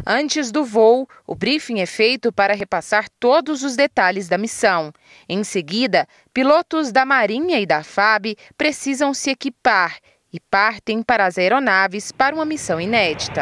Antes do voo, o briefing é feito para repassar todos os detalhes da missão. Em seguida, pilotos da Marinha e da FAB precisam se equipar e partem para as aeronaves para uma missão inédita.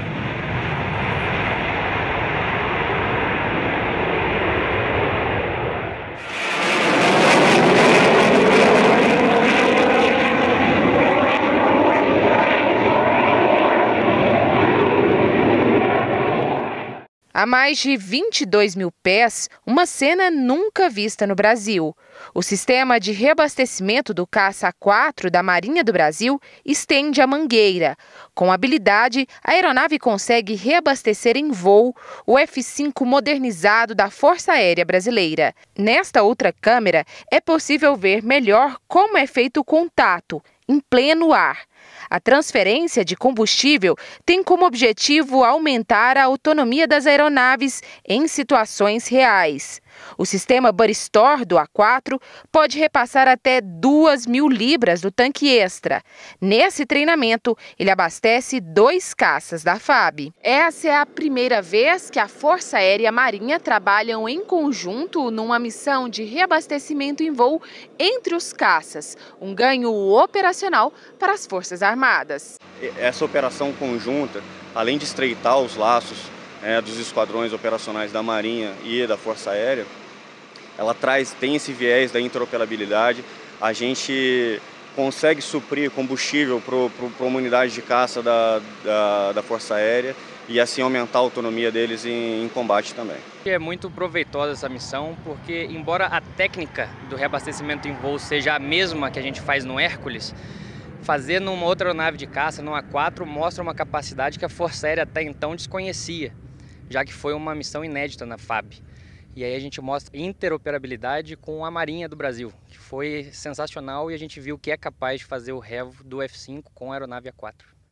A mais de 22 mil pés, uma cena nunca vista no Brasil. O sistema de reabastecimento do caça-A4 da Marinha do Brasil estende a mangueira. Com habilidade, a aeronave consegue reabastecer em voo o F-5 modernizado da Força Aérea Brasileira. Nesta outra câmera, é possível ver melhor como é feito o contato, em pleno ar. A transferência de combustível tem como objetivo aumentar a autonomia das aeronaves em situações reais. O sistema Buddy Store do A4 pode repassar até 2.000 libras do tanque extra. Nesse treinamento, ele abastece 2 caças da FAB. Essa é a primeira vez que a Força Aérea e a Marinha trabalham em conjunto numa missão de reabastecimento em voo entre os caças, um ganho operacional para as Forças Armadas. Essa operação conjunta, além de estreitar os laços dos esquadrões operacionais da Marinha e da Força Aérea, ela tem esse viés da interoperabilidade. A gente consegue suprir combustível para uma unidade de caça da Força Aérea e assim aumentar a autonomia deles em combate também. É muito proveitosa essa missão porque, embora a técnica do reabastecimento em voo seja a mesma que a gente faz no Hércules, fazer numa outra aeronave de caça, no A4, mostra uma capacidade que a Força Aérea até então desconhecia, já que foi uma missão inédita na FAB. E aí a gente mostra interoperabilidade com a Marinha do Brasil, que foi sensacional, e a gente viu que é capaz de fazer o revo do F-5 com a aeronave A4.